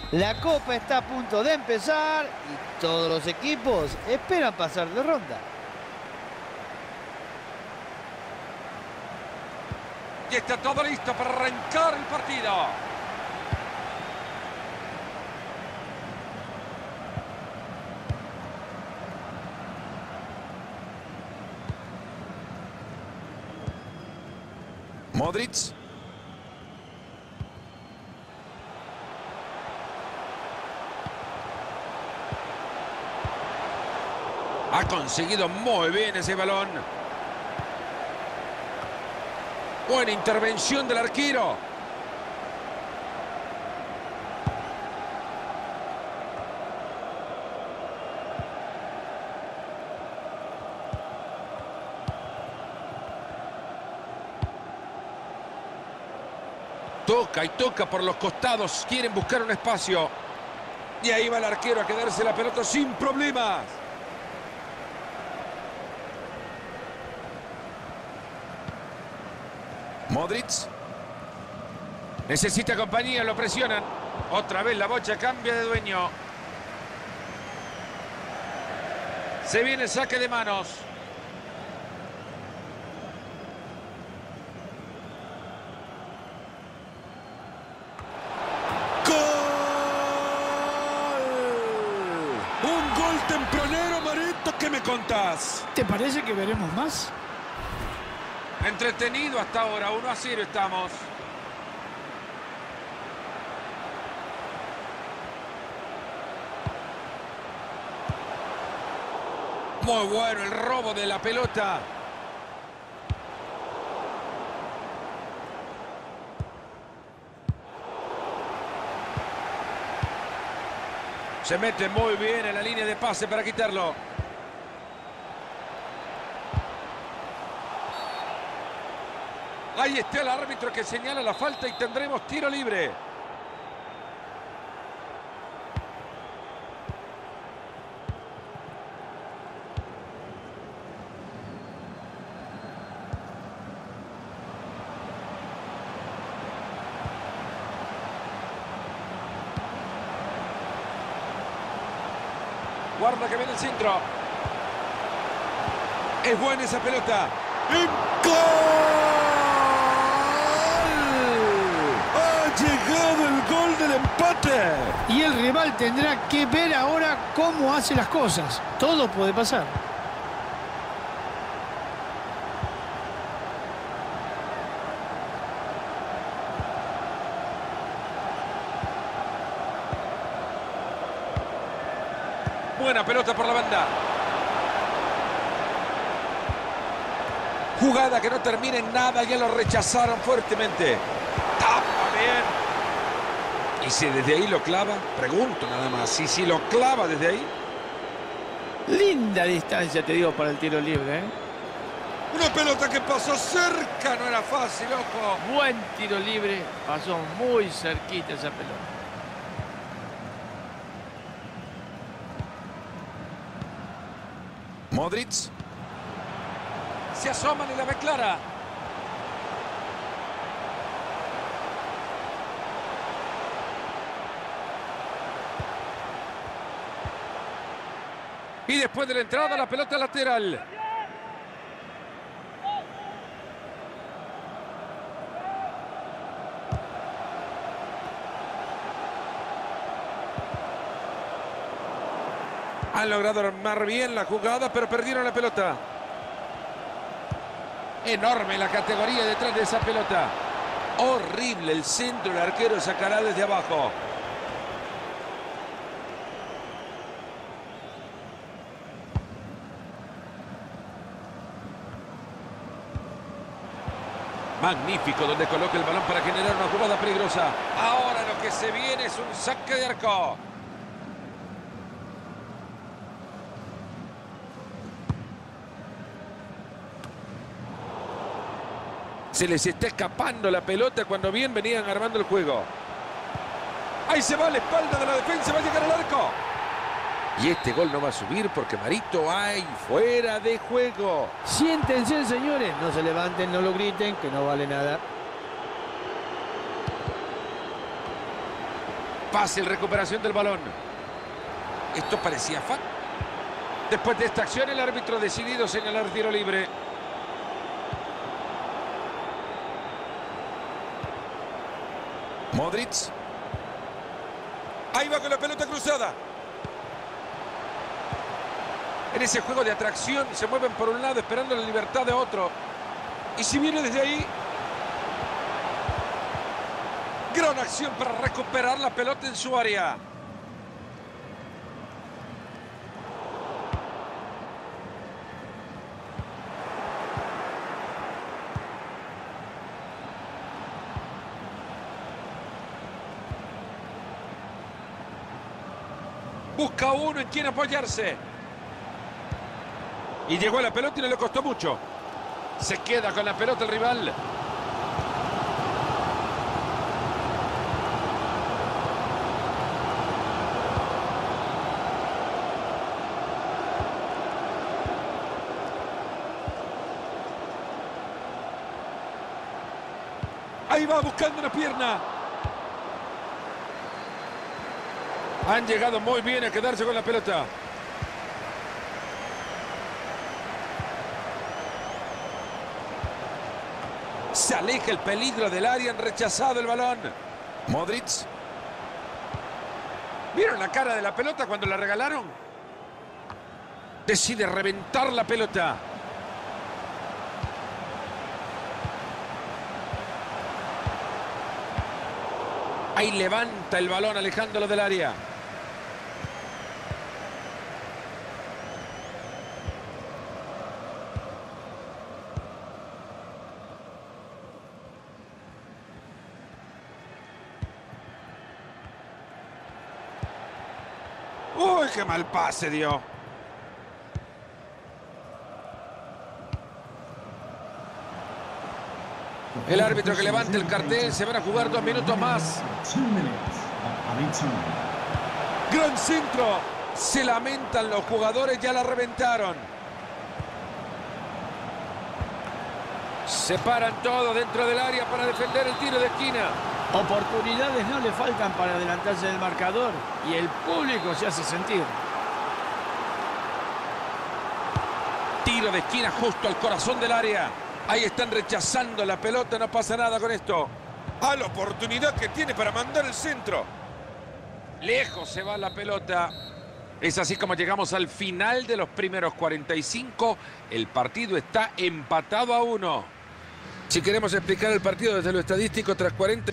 La Copa está a punto de empezar y todos los equipos esperan pasar de ronda. Y está todo listo para arrancar el partido. Modric. Ha conseguido muy bien ese balón. Buena intervención del arquero. Toca y toca por los costados. Quieren buscar un espacio. Y ahí va el arquero a quedarse la pelota sin problemas. Modric. Necesita compañía, lo presionan. Otra vez la bocha cambia de dueño. Se viene el saque de manos. Un gol tempranero, Marito, ¿qué me contás? ¿Te parece que veremos más? Entretenido hasta ahora, 1-0 estamos. Muy bueno el robo de la pelota. Se mete muy bien en la línea de pase para quitarlo. Ahí está el árbitro que señala la falta y tendremos tiro libre. Guarda que viene el centro. Es buena esa pelota. ¡Gol! ¡Ha llegado el gol del empate! Y el rival tendrá que ver ahora cómo hace las cosas. Todo puede pasar. Buena pelota por la banda. Jugada que no termina en nada, ya lo rechazaron fuertemente. Tapa bien. ¿Y si desde ahí lo clava? Pregunto nada más. ¿Y si lo clava desde ahí? Linda distancia, te digo, para el tiro libre, ¿eh? Una pelota que pasó cerca, no era fácil, ojo. Buen tiro libre, pasó muy cerquita esa pelota. Modric. Se asoman y la ve clara. Y después de la entrada, la pelota lateral. Han logrado armar bien la jugada, pero perdieron la pelota. Enorme la categoría detrás de esa pelota. Horrible el centro, el arquero sacará desde abajo. Magnífico donde coloca el balón para generar una jugada peligrosa. Ahora lo que se viene es un saque de arco. Se les está escapando la pelota cuando bien venían armando el juego. Ahí se va a la espalda de la defensa, va a llegar al arco. Y este gol no va a subir porque Marito hay fuera de juego. Siéntense, señores. No se levanten, no lo griten, que no vale nada. Fácil recuperación del balón. Esto parecía falta. Después de esta acción, el árbitro ha decidido señalar tiro libre. Modric. Ahí va con la pelota cruzada. En ese juego de atracción se mueven por un lado esperando la libertad de otro. Y si viene desde ahí... Gran acción para recuperar la pelota en su área. Busca uno en quien apoyarse. Y llegó a la pelota y no le costó mucho. Se queda con la pelota el rival. Ahí va buscando una pierna. Han llegado muy bien a quedarse con la pelota. Se aleja el peligro del área, han rechazado el balón. Modric. ¿Vieron la cara de la pelota cuando la regalaron? Decide reventar la pelota. Ahí levanta el balón alejándolo del área. ¡Uy, qué mal pase dio! El árbitro que levanta el cartel, se van a jugar 2 minutos más. Gran centro. Se lamentan los jugadores, ya la reventaron. Se paran todos dentro del área para defender el tiro de esquina. Oportunidades no le faltan para adelantarse del marcador y el público se hace sentir. Tiro de esquina justo al corazón del área. Ahí están rechazando la pelota, no pasa nada con esto. A la oportunidad que tiene para mandar el centro. Lejos se va la pelota. Es así como llegamos al final de los primeros 45. El partido está empatado a 1. Si queremos explicar el partido desde lo estadístico, tras 40...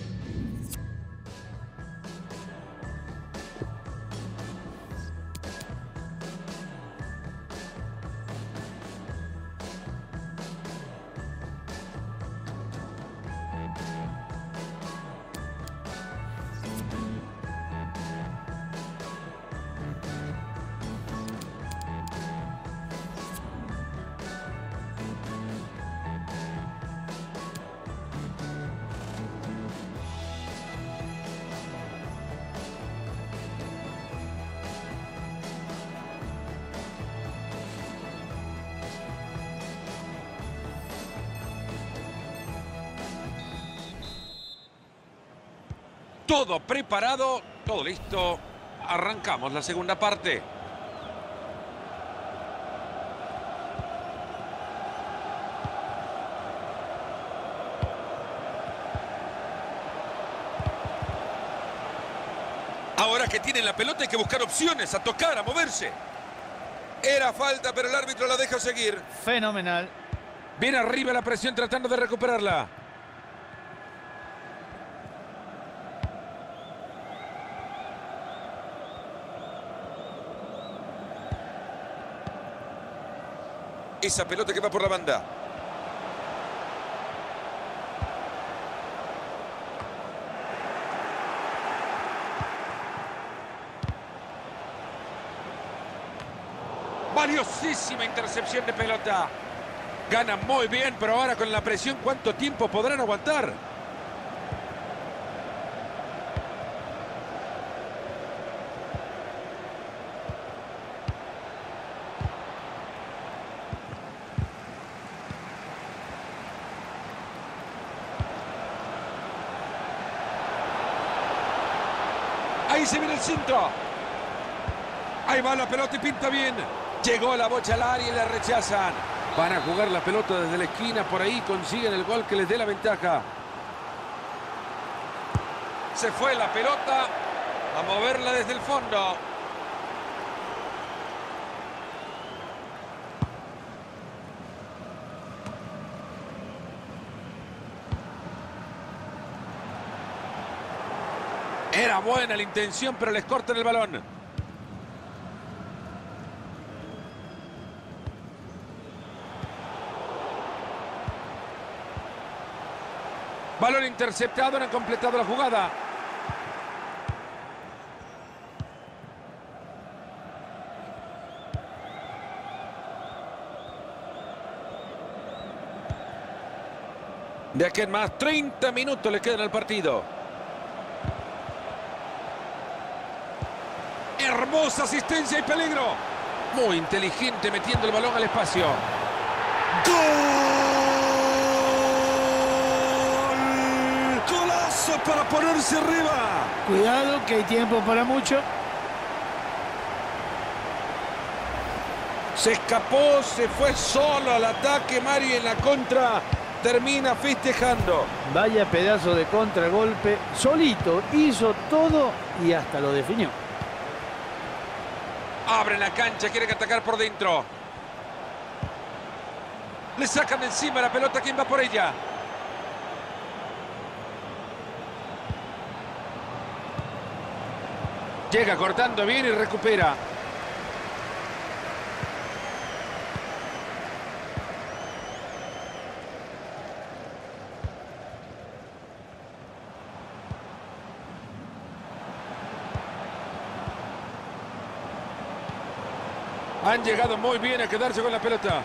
Todo preparado, todo listo. Arrancamos la segunda parte. Ahora que tienen la pelota hay que buscar opciones, a tocar, a moverse. Era falta, pero el árbitro la deja seguir. Fenomenal. Viene arriba la presión tratando de recuperarla. Esa pelota que va por la banda. Valiosísima intercepción de pelota. Gana muy bien, pero ahora con la presión, ¿cuánto tiempo podrán aguantar? Ahí se viene el centro. Ahí va la pelota y pinta bien. Llegó la bocha al área y la rechazan. Van a jugar la pelota desde la esquina. Por ahí consiguen el gol que les dé la ventaja. Se fue la pelota. A moverla desde el fondo. Era buena la intención, pero les cortan el balón. Balón interceptado, no han completado la jugada. De aquí en más, 30 minutos le quedan al partido. Hermosa asistencia y peligro. Muy inteligente metiendo el balón al espacio. ¡Gol! ¡Golazo para ponerse arriba! Cuidado que hay tiempo para mucho. Se escapó, se fue solo al ataque. Mari en la contra termina festejando. Vaya pedazo de contragolpe. Solito hizo todo y hasta lo definió. Abre la cancha, quieren atacar por dentro. Le sacan de encima la pelota. ¿Quién va por ella? Llega cortando bien y recupera. Han llegado muy bien a quedarse con la pelota.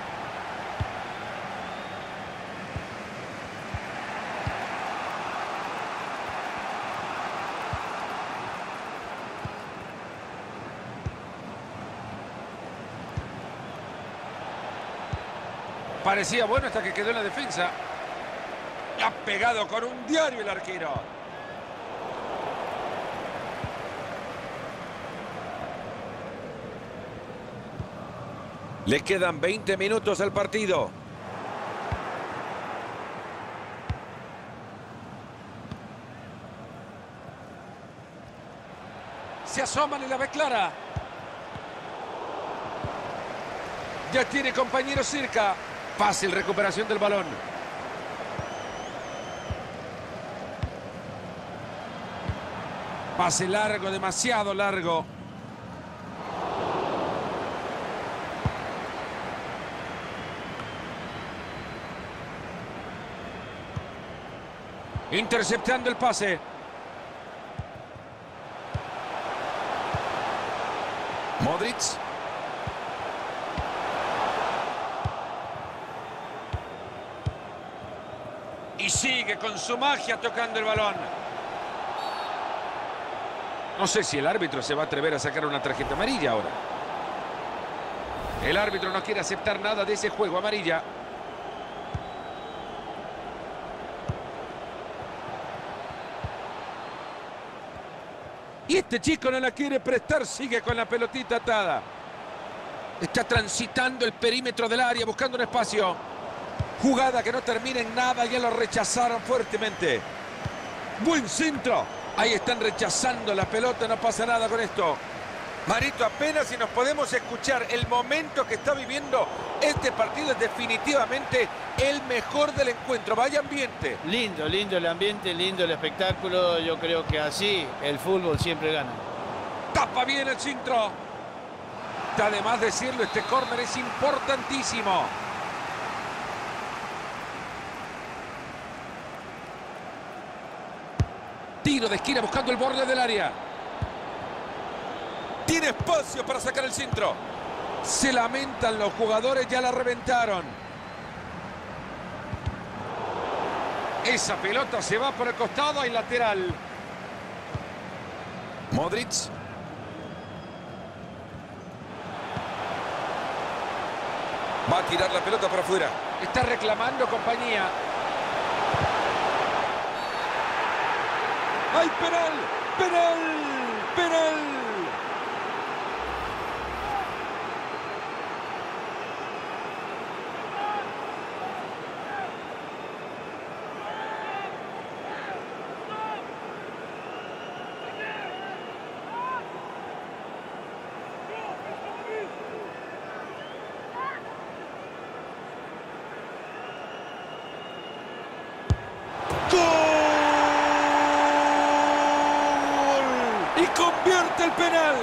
Parecía bueno hasta que quedó en la defensa. Ha pegado con un diario el arquero. Le quedan 20 minutos al partido. Se asoman y la ve clara. Ya tiene compañero cerca. Fácil recuperación del balón. Pase largo, demasiado largo. Interceptando el pase. Modric. Y sigue con su magia tocando el balón. No sé si el árbitro se va a atrever a sacar una tarjeta amarilla ahora. El árbitro no quiere aceptar nada de ese juego. Amarilla. Y este chico no la quiere prestar, sigue con la pelotita atada. Está transitando el perímetro del área, buscando un espacio. Jugada que no termina en nada, ya lo rechazaron fuertemente. Buen centro. Ahí están rechazando la pelota, no pasa nada con esto. Marito, apenas si nos podemos escuchar. El momento que está viviendo este partido es definitivamente el mejor del encuentro. Vaya ambiente. Lindo, lindo el ambiente, lindo el espectáculo. Yo creo que así el fútbol siempre gana. Tapa bien el centro. Está de más decirlo, este córner es importantísimo. Tiro de esquina buscando el borde del área. Tiene espacio para sacar el centro. Se lamentan los jugadores, ya la reventaron. Esa pelota se va por el costado y lateral. Modric. Va a tirar la pelota para afuera. Está reclamando compañía. ¡Hay penal! ¡Penal! penal. Y convierte el penal.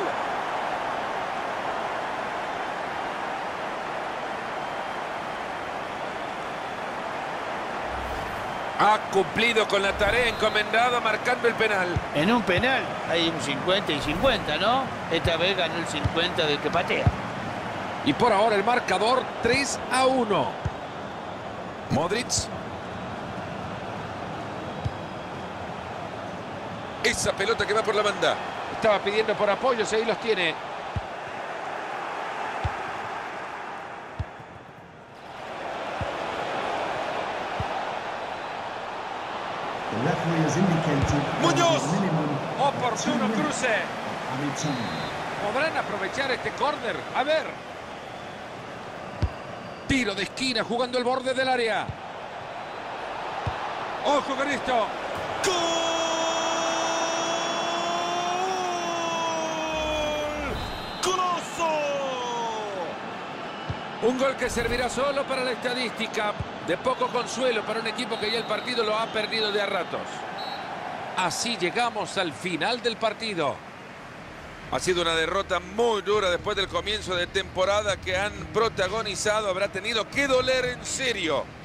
Ha cumplido con la tarea encomendada marcando el penal. En un penal hay un 50 y 50, ¿no? Esta vez ganó el 50 del que patea. Y por ahora el marcador 3-1. Modric. Esa pelota que va por la banda. Estaba pidiendo por apoyos y ahí los tiene. Muñoz. Oportuno cruce. ¿Podrán aprovechar este córner? A ver. Tiro de esquina jugando el borde del área. Ojo con esto. ¡Gol! Un gol que servirá solo para la estadística. De poco consuelo para un equipo que ya el partido lo ha perdido de a ratos. Así llegamos al final del partido. Ha sido una derrota muy dura después del comienzo de temporada que han protagonizado. Habrá tenido que doler en serio.